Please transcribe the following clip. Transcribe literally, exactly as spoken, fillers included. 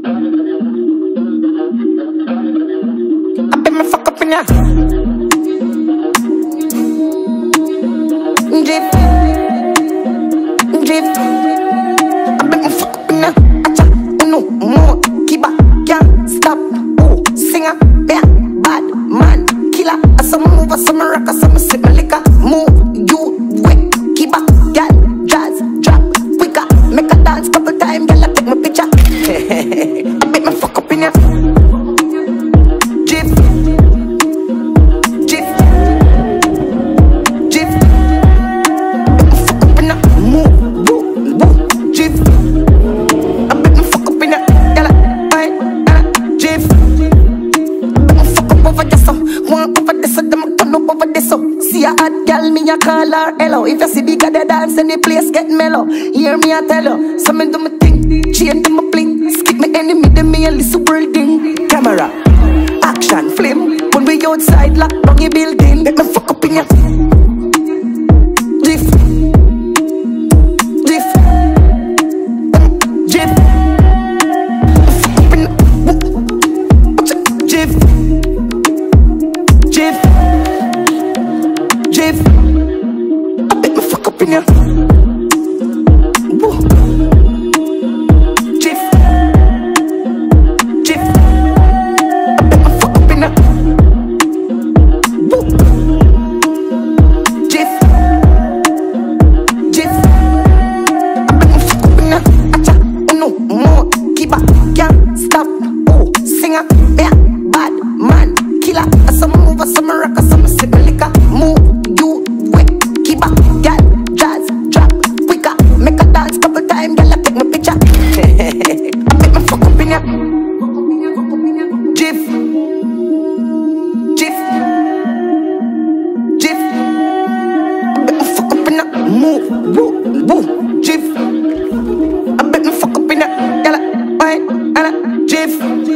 I bet me fuck up in ya. Drip, drip. I bet me fuck up in ya. Acha, uno, more, kiba, can't stop. Oh, singer, yeah, bad man, killer. I some move, I some rock, I some sip my liquor. Move, you wet, kiba, girl, jazz, drop, quicker. Make a dance couple times, girl, I take my picture. I bet me fuck up in ya. Drip, drip, drip. Fuck up in ya. Move, woo, woo, drip. I bet me fuck up in ya. Girl, I, I, drip. Fuck up over this, so one over this, so them turn up over this, so see a hot girl, me a call her hello. If you see bigger the dance, then the place get mellow. Hear me a tell you, so me do me thing, chain do me bling, skip me enemy, then me a listen world thing. Camera, action, flame, when we outside, lock down your building, let me fuck up in ya. Drift, drift, drift. Fuck up in ya. Drift, drift, drift. I bet me fuck up in ya. Woo. Drift, drift. I bet me fuck up in ya. Woo. Drift, drift. I bet me fuck up in ya. Acha, uno, more, kiba, can't stop. Oh, singer, yeah, bad man, killer. I some move, I some rock, I some sip my liquor. Move, you wet, kiba, girl, jazz, drop, quicker. Make a dance couple times, girl, I take my picture. I bet me fuck up in ya. Jiff, jiff, jiff. I bet me fuck up in ya. Move, woo, woo, jiff. I bet me fuck up in ya. Girl, I, I, I, jiff.